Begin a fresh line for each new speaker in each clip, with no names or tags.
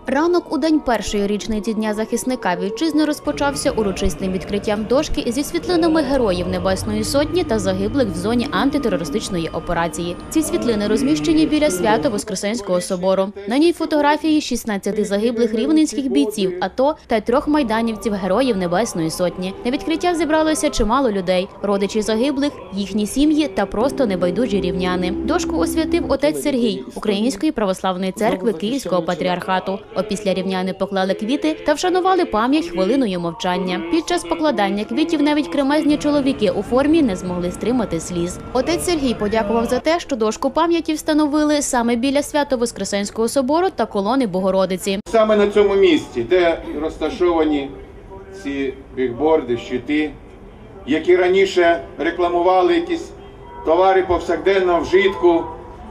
Ранок у день першої річниці Дня захисника вітчизни розпочався урочистим відкриттям дошки зі світлинами героїв Небесної Сотні та загиблих в зоні антитерористичної операції. Ці світлини розміщені біля Свято-Воскресенського собору. На ній фотографії 16 загиблих рівненських бійців АТО та 3 майданівців героїв Небесної Сотні. На відкриття зібралося чимало людей – родичі загиблих, їхні сім'ї та просто небайдужі рівняни. Дошку освятив отець Сергій Української православної церкви Київського патріархату. Опісля рівняни поклали квіти та вшанували пам'ять хвилиною мовчання. Під час покладання квітів навіть кремезні чоловіки у формі не змогли стримати сліз. Отець Сергій подякував за те, що дошку пам'яті встановили саме біля Свято-Воскресенського собору та колони Богородиці.
Саме на цьому місці, де розташовані ці бігборди, щити, які раніше рекламували якісь товари повсякденного вжитку,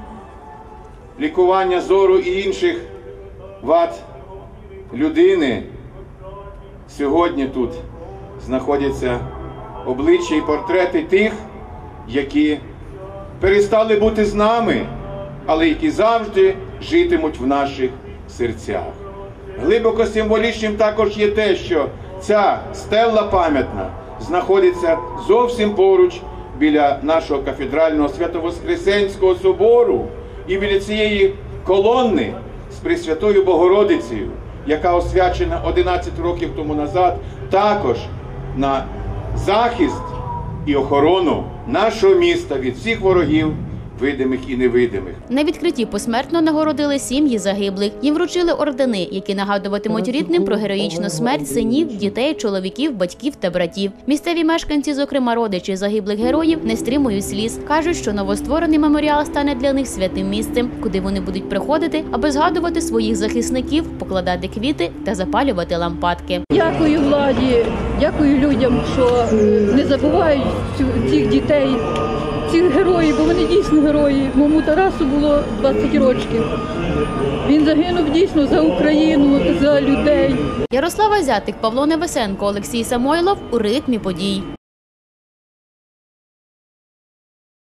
лікування зору і інших вад людини, сьогодні тут знаходяться обличчя і портрети тих, які перестали бути з нами, але які завжди житимуть в наших серцях. Глибоко символічним також є те, що ця стелла пам'ятна знаходиться зовсім поруч біля нашого кафедрального Свято-Воскресенського собору і біля цієї колони з Пресвятою Богородицею, яка освячена 11 років тому назад, також на захист і охорону нашого міста від всіх ворогів, видимих і невидимих.
На відкритті посмертно нагородили сім'ї загиблих. Їм вручили ордени, які нагадуватимуть рідним про героїчну смерть синів, дітей, чоловіків, батьків та братів. Місцеві мешканці, зокрема родичі загиблих героїв, не стримують сліз. Кажуть, що новостворений меморіал стане для них святим місцем, куди вони будуть приходити, аби згадувати своїх захисників, покладати квіти та запалювати лампадки.
Дякую владі, дякую людям, що не забувають цих дітей, цих героїв, бо вони дійсно герої. Моєму Тарасу було 20 років. Він загинув дійсно за Україну, за людей.
Ярослава Зятик, Павло Невесенко, Олексій Самойлов у ритмі подій.